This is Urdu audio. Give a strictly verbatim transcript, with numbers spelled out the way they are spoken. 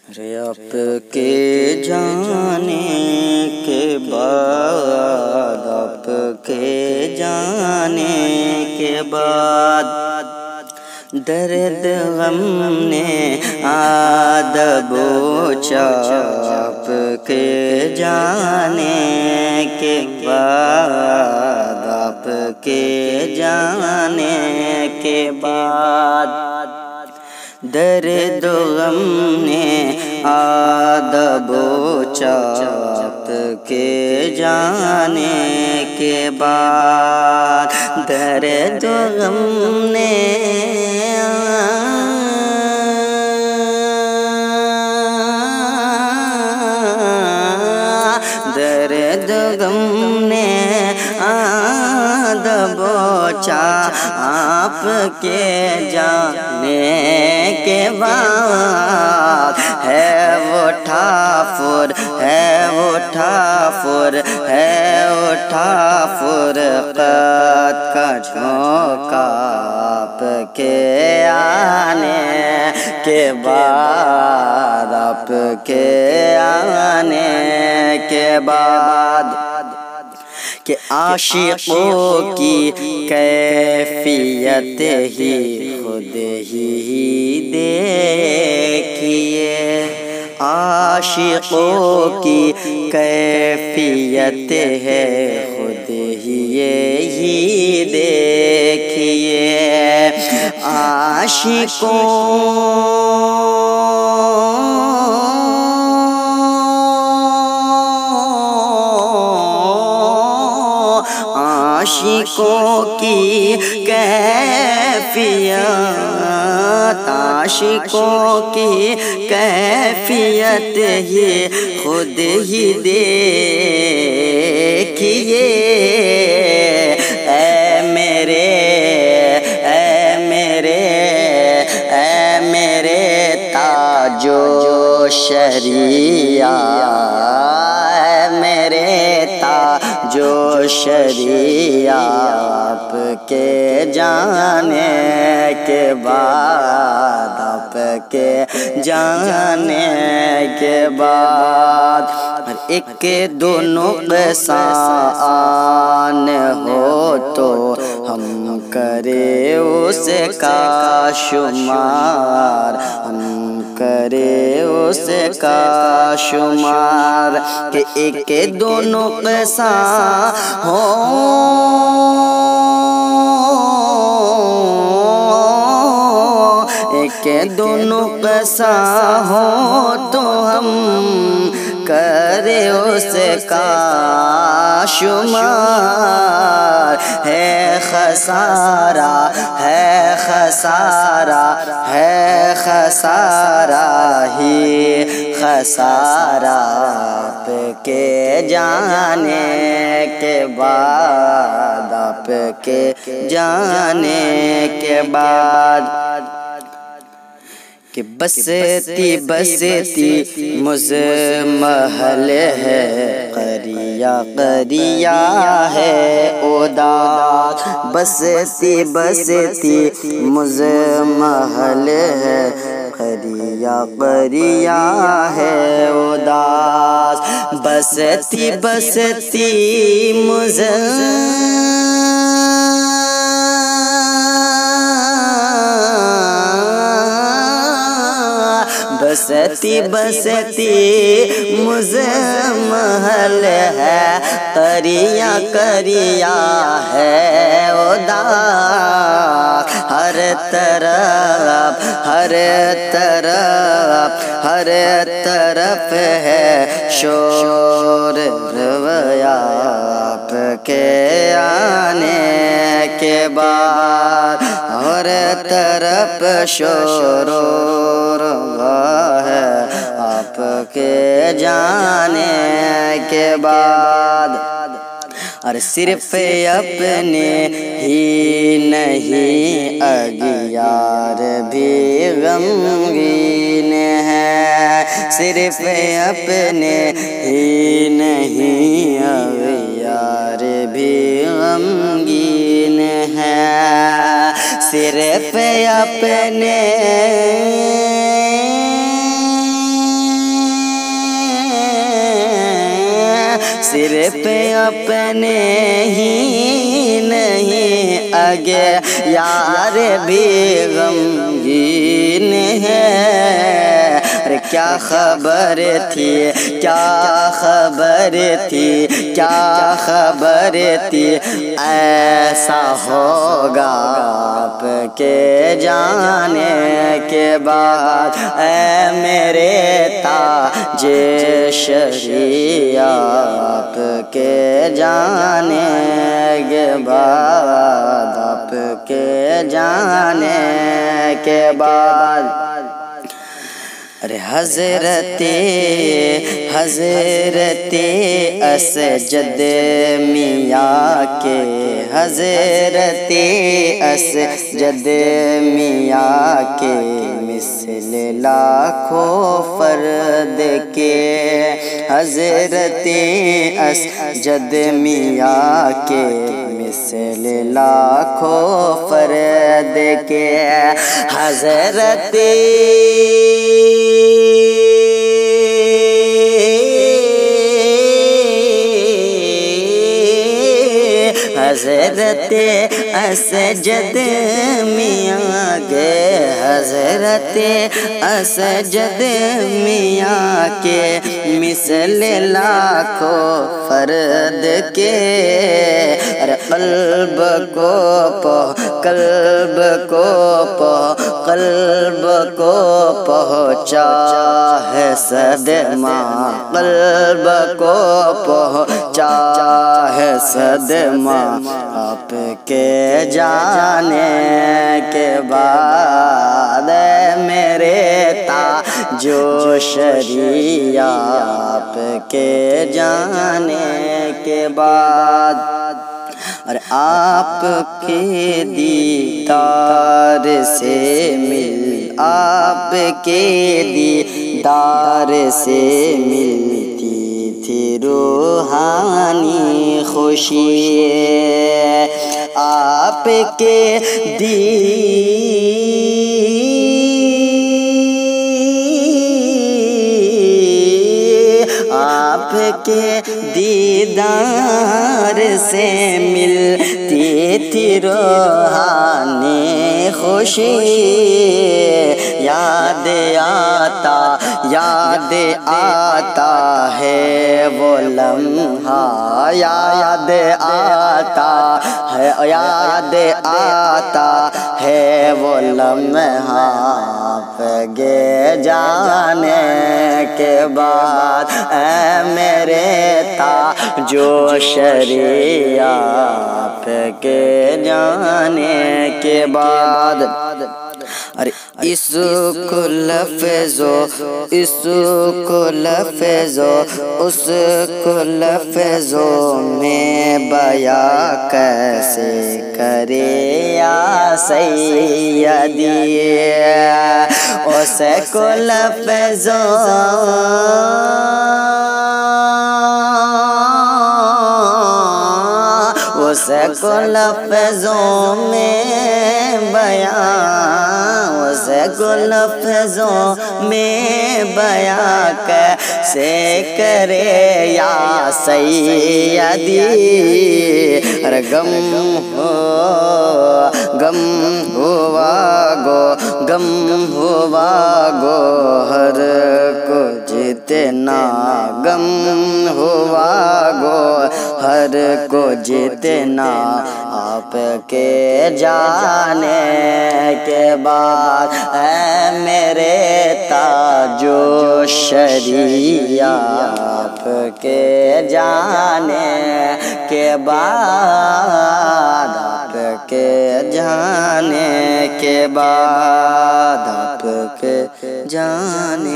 رے آپ کے جانے کے بعد آپ کے جانے کے بعد درد غم نے آدب بوچھا آپ کے جانے کے بعد آپ کے جانے کے بعد درد غم نے آدب بوچھا آپ کے جانے کے بعد درد غم نے درد غم نے آدب بوچھا آپ کے جانے کے بعد ہے وہ ٹھافر ہے وہ ٹھافر ہے وہ ٹھافر قد کا جھونکا آپ کے آنے کے بعد آپ کے آنے کے بعد کہ عاشقوں کی کیفیت ہی خود ہی دیکھیے عاشقوں کی کیفیت ہے خود ہی یہی دیکھیے عاشقوں عاشقوں کی کیفیت عاشقوں کی کیفیت ہی خود ہی دیکھیے اے میرے اے میرے اے میرے تاج و شریعہ اے میرے تاج و شریعہ آپ کے جانے کے بعد آپ کے جانے کے بعد ہر ایک دو نقصان ہو تو ہم کرے اس کا شمار ہم کرے اس کا شمار کہ ایک دو نقصان ہو ایک دو نقصان ہو تو ہم کرے اس کا شمار ہے خسارہ ہے خسارہ ہے خسارہ ہی خسارہ آپ کے جانے کے بعد آپ کے جانے کے بعد کہ بستی بستی مزمحل ہے قریہ قریہ ہے اداس بستی بستی مزمحل ہے قریہ قریہ ہے اداس بستی بستی مزمحل بستی بستی مزمحل ہے قریہ قریہ ہے اداس ہر طرف ہر طرف ہر طرف ہے شور رویا آپ کے آنے کے بعد ہر طرف شور ہے آپ کے جانے کے بعد اور صرف اپنے ہی نہیں اغیار بھی غمگین ہے صرف اپنے ہی نہیں اغیار بھی غمگین ہے صرف اپنے صرف اپنے ہی نہیں آگے یار بھی غمگین ہے۔ ارے کیا خبر تھی کیا خبر تھی کیا خبر تھی ایسا ہوگا آپ کے جانے کے بعد، اے میرے تاج شہری آپ کے جانے کے بعد، آپ کے جانے کے بعد۔ ارے حضرت حضرت اسجد میاں کے حضرت اسجد میاں کے مثل لاکھوں فرد کے، حضرت اسجد میاں کے مثل لاکھوں فرد کے، حضرت حضرت اسجد میاں کے حضرت اسجد میاں کے مثل لاکھوں فرد کے، ارے قلب کو پہ قلب کو پہ قلب کو پہنچا ہے صدمہ، قلب کو پہنچا ہے صدمہ آپ کے جانے کے بعد، میرے تاج شہری آپ کے جانے کے بعد۔ اور آپ کے دیدار سے مل آپ کے دیدار سے ملتی تھی روحانی خوشی، آپ کے دی آپ کے دیدار سے ملتی تھی روحانی خوشی، یاد آتا یاد آتا ہے وہ لمحہ، یاد آتا ہے یاد آتا ہے وہ لمحہ آپ کے جانے کے بعد، اے میرے تاج شہری آپ کے جانے کے بعد۔ ارے اس کو لفظوں اس کو لفظوں اس کو لفظوں میں بیاں کیسے کرے یا سیدی، اس کو لفظوں اس کو لفظوں میں بیاں اس کو لفظوں میں بیاں کیسے کرے یا سیدی، ارے غم ہو غم ہوا گو غم ہوا گو ہر کو جتنا غم ہوا گو ہر کو جتنا آپ کے جانے کے بعد، اے میرے تاج شہری آپ کے جانے کے بعد، آپ کے جانے کے بعد، آپ کے جانے